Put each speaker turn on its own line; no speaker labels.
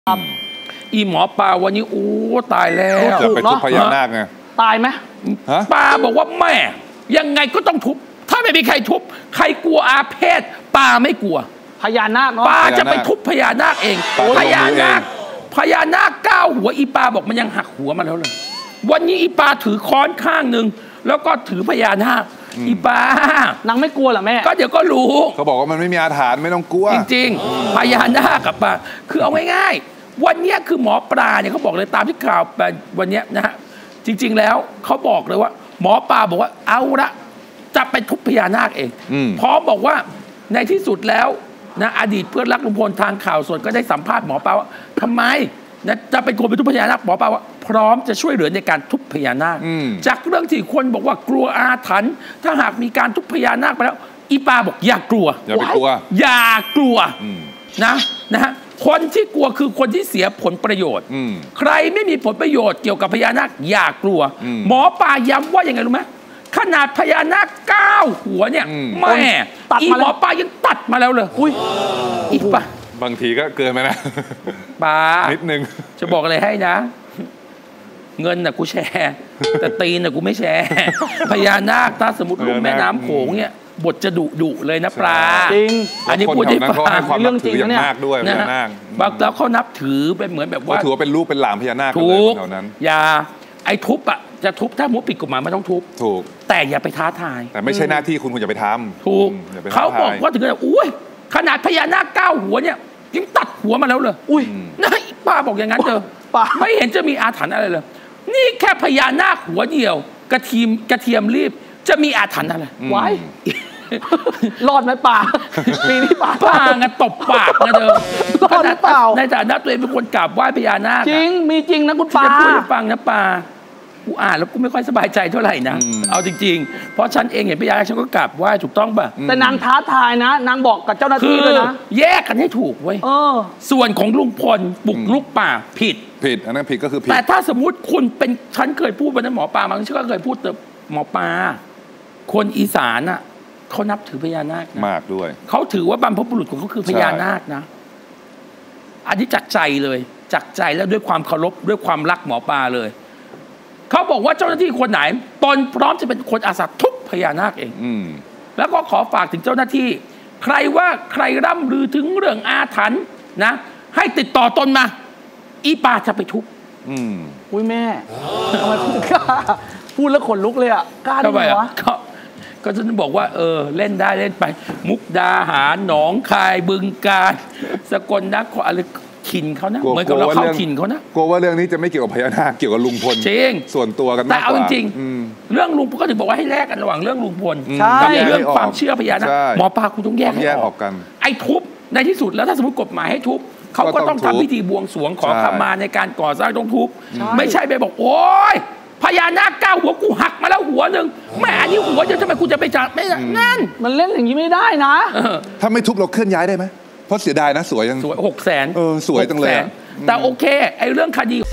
อีหมอปลาวันนี้โอ้ตายแล้ว
จะไปทุบพญานาคไง
ตายไหม
ปลาบอกว่าแม่ยังไงก็ต้องทุบถ้าไม่มีใครทุบใครกลัวอาเพศปลาไม่กลัว
พญานาคเนาะ
ปลาจะไปทุบพญานาคเองพญานาค9 หัวอีปลาบอกมันยังหักหัวมาแล้วเลยวันนี้อีปลาถือค้อนข้างหนึ่งแล้วก็ถือพญานาคอีปลาน
างไม่กลัวเหรอแม่
ก็เดี๋ยวก็รู้
เขาบอกว่ามันไม่มีอาถรรพ์ไม่ต้องกลัว
จริงๆพญานาคกับปลาคือเอาง่ายๆวันนี้คือหมอปลาเนี่ยเขาบอกเลยตามที่ข่าววันนี้นะฮะจริงๆแล้วเขาบอกเลยว่าหมอปลาบอกว่าเอาละจะไปทุบพญานาคเองพร้อมบอกว่าในที่สุดแล้วนะอดีตเพื่อนรักลุงพลทางข่าวสดก็ได้สัมภาษณ์หมอปลาว่าทำไมนะจะเป็นคนไปทุบพญานาคหมอปลาว่าพร้อมจะช่วยเหลือในการทุบพญานาคจากเรื่องที่คนบอกว่ากลัวอาถรรพ์ถ้าหากมีการทุบพญานาคไปแล้วอีปลาบอกอย่ากลัว
อย่าไปกลัว
อย่ากลัวนะฮะคนที่กลัวคือคนที่เสียผลประโยชน์ใครไม่มีผลประโยชน์เกี่ยวกับพญานาคอย่ากลัวหมอปลาย้ำว่าอย่างไงรู้ไหมขนาดพญานาค9 หัวเนี่ยแม่อีหมอปลายังตัดมาแล้วเลยอีปลา
บางทีก็เกินไปนะ
ปลา
นิดนึง
จะบอกอะไรให้นะเงินน่ะกูแชร์แต่ตีนน่ะกูไม่แชร์พญานาคถ้าสมมติลุ่มแม่น้ำโขงเนี่ยบทจะดุเลยนะปลา
จริง
อันนี้พูดให้ฟัง
เรื่องจริงนะเนี่ยด้วยพญานาค
บางแล้วเขานับถือเป็นเหมือนแบบว่า
ถือว่าเป็นลูกเป็นหลานพญานาค
ถูกอย่าไอ้ทุบอ่ะจะทุบถ้ามุดผิดกฎหมายไม่ต้องทุบ
ถูก
แต่อย่าไปท้าทาย
แต่ไม่ใช่หน้าที่คุณอย่าไปทำ
ถูกเขาบอกว่าถึงขนาดอุ้ยขนาดพญานาค9 หัวเนี่ยยังตัดหัวมาแล้วเลยนะป้าบอกอย่างนั้นเจอไม่เห็นจะมีอาถรรพ์อะไรเลยนี่แค่พญานาคหัวเดียวกระเทียมรีบจะมีอาถรรพ์อะไร
ไว้รอดไหมป่าปีนี้
ป่างันตบปากนะเธอ
รอดหรือเปล่า
ในฐานะตัวเองเป็นคนกราบไหว้พญานาค
จริงมีจริงนะคุณป่า
พูดให้ฟังนะป่ากูอ่านแล้วกูไม่ค่อยสบายใจเท่าไหร่นะเอาจริงๆเพราะฉันเองเห็นพญานาคฉันก็กราบไหว้ถูกต้องป่ะ
แต่นางท้าทายนะนางบอกกับเจ้าหน้าที่เลยนะ
แยกกันให้ถูกเว้ยส่วนของลุงพลบุกรุกป่าผิด
อันนั้นผิดก็คือผิด
แต่ถ้าสมมุติคุณเป็นฉันเคยพูดไปนะหมอปลาบางทีก็เคยพูดแต่หมอปลาคนอีสานอ่ะเขานับถือพญานาค
มากด้วย
เขาถือว่าบรรพบุรุษของเขาคือพญานาคนะอันนี้จากใจเลยจากใจแล้วด้วยความเคารพด้วยความรักหมอปลาเลยเขาบอกว่าเจ้าหน้าที่คนไหนตนพร้อมจะเป็นคนอาสาทุบพญานาคเองแล้วก็ขอฝากถึงเจ้าหน้าที่ใครว่าใครร่ำลือถึงเรื่องอาถรรพ์นะให้ติดต่อตนมาอีปลาจะไปทุบ
อุ้ยแม่ทำไมพูดแล้วขนลุกเลยอ่ะกล้าได้ไหมวะ
ก็ฉันบอกว่าเล่นได้เล่นไปมุกดาหารหนองคายบึงกาฬสกลนครอะไรขินเขานะเหมือนกับเราเข้าขินเขานะ
กลัวว่าเรื่องนี้จะไม่เกี่ยวกับพญานาคเกี่ยวกับลุงพล
จริง
ส่วนตัวกันมากกว่า
แต่เอาจริงเรื่องลุงพลก็ถึงบอกว่าให้แลกกันระหว่างเรื่องลุงพลกับเรื่องความเชื่อพญานาคหมอปลาคุณต้องแยกให้ออก
กัน
ไอ้ทุบในที่สุดแล้วถ้าสมมติกฎหมายให้ทุบเขาก็ต้องทำพิธีบวงสรวงขอขมาในการก่อสร้างต้องทุบไม่ใช่ไปบอกโอ๊ยพญานาค9 หัวกูหักมาแล้วหัวหนึ่งแม่อันนี้หัวเดียวทำไมกูจะไปจับไม่นั่น
มันเล่นอย่างนี้ไม่ได้นะ
ถ้าไม่ทุบเราเคลื่อนย้ายได้ไหมเพราะเสียดายนะสวยยัง
สวย600,000
สวยจังเลย
แต่โอเคไอ้เรื่องคดี